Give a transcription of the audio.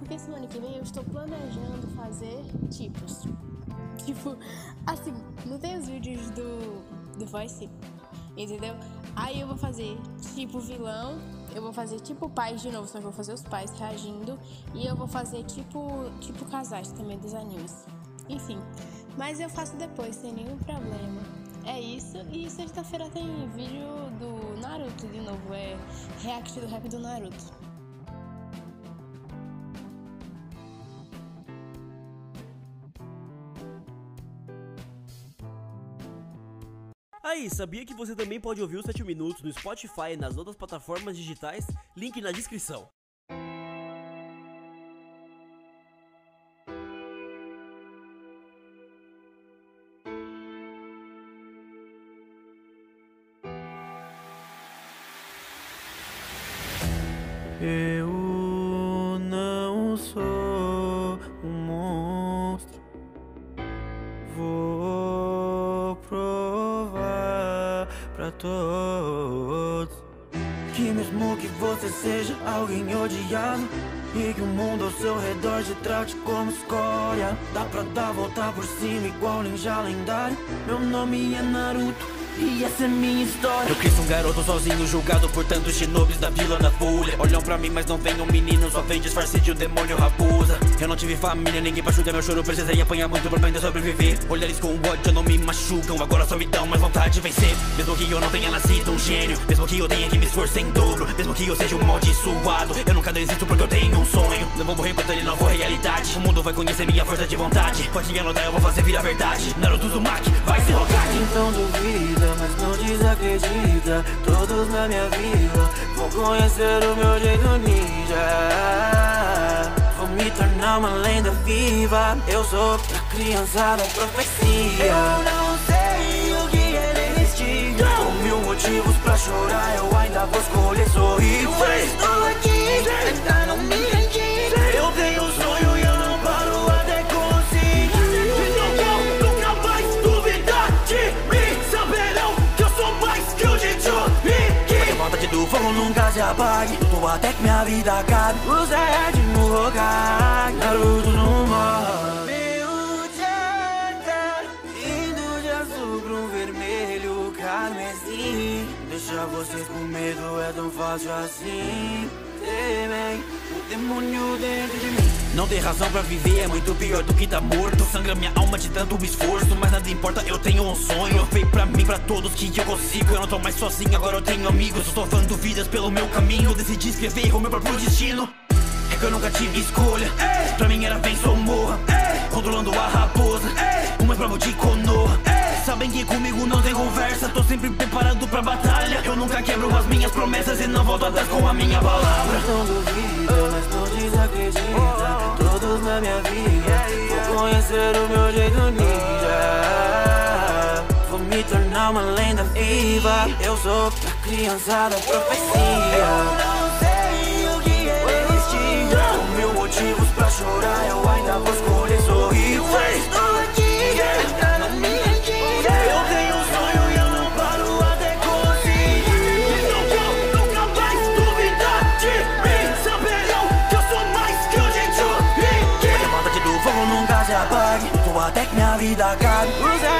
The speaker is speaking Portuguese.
porque semana que vem eu estou planejando fazer tipos. Tipo, assim, não tem os vídeos do Voice, entendeu? Aí eu vou fazer tipo vilão, eu vou fazer tipo pais de novo, só que eu vou fazer os pais reagindo. E eu vou fazer tipo casais também dos animes. Enfim, mas eu faço depois, sem nenhum problema. É isso, e sexta-feira tem vídeo do Naruto de novo, é react do rap do Naruto. Aí, sabia que você também pode ouvir os 7 minutos no Spotify e nas outras plataformas digitais? Link na descrição. Eu não sou um monstro, vou provar pra todos que mesmo que você seja alguém odiado e que o mundo ao seu redor te trate como escória, dá pra dar a volta por cima igual ninja lendário. Meu nome é Naruto e essa é minha história. Eu quis um garoto sozinho, julgado por tantos shinobis da Vila da Folha. Olham pra mim, mas não vem um menino, só vem disfarce de um demônio raposa. Eu não tive família, ninguém pra ajudar meu choro, precisei apanhar muito pra aprender a sobreviver. Olhares com ódio não me machucam, agora só me dão mais vontade de vencer. Mesmo que eu não tenha nascido um gênio, mesmo que eu tenha que me esforçar em dobro, mesmo que eu seja um amaldiçoado, eu nunca desisto porque eu tenho um sonho. Não vou morrer enquanto ele não for realidade. O mundo vai conhecer minha força de vontade. Pode anotar, eu vou fazer virar verdade. Naruto Uzumaki, vai ser Hokage. Então duvida, mas não desacredita. Todos na minha vila vão conhecer o meu jeito ninja. Vou me tornar uma lenda viva. Eu sou pra criançada profecia. Eu não sei o que é desistir. Com 1000 motivos pra chorar, eu ainda vou escolher sorrir. Eu estou aqui, ainda não me rendi. Eu tenho um sonho e eu não paro até conseguir. Nunca mais duvidar de mim. Saberão que eu sou mais que o Jinchuriki. A vontade do fogo nunca se apague. Luto até que minha vida acabe. O Zed no Hokage, Naruto no mar. Meu Jata, indo de azul pra um vermelho carmesim. Deixar vocês com medo é tão fácil assim. Temem o demônio dentro de mim. Não ter razão pra viver é muito pior do que tá morto. Sangra minha alma de tanto esforço, mas nada importa, eu tenho um sonho. Eu veio pra mim, pra todos que eu consigo. Eu não tô mais sozinho, agora eu tenho amigos. Eu tô falando vidas pelo meu caminho. Eu decidi escrever o meu próprio destino. É que eu nunca tive escolha, pra mim era vença ou morra. Controlando a raposa, uma prova de Konoha. Sabem que comigo não tem conversa, tô sempre preparado pra batalha. Eu nunca quebro as minhas promessas e não volto atrás com a minha palavra. Não duvida, mas não desacredita. Todos na minha vida vou conhecer o meu jeito ninja. Vou me tornar uma lenda viva. Eu sou pra criançada profecia. Eu não sei o que é desistir. Com 1000 motivos pra chorar, eu ainda vou escolher sorrir. Eu estou aqui, ainda não me rendi. Eu tenho um sonho e eu não paro até conseguir. Nunca mais duvidar de mim. Saberão que eu sou mais que o Jinchuriki. A vontade do fogo nunca se apague. Luto até que minha vida acabe.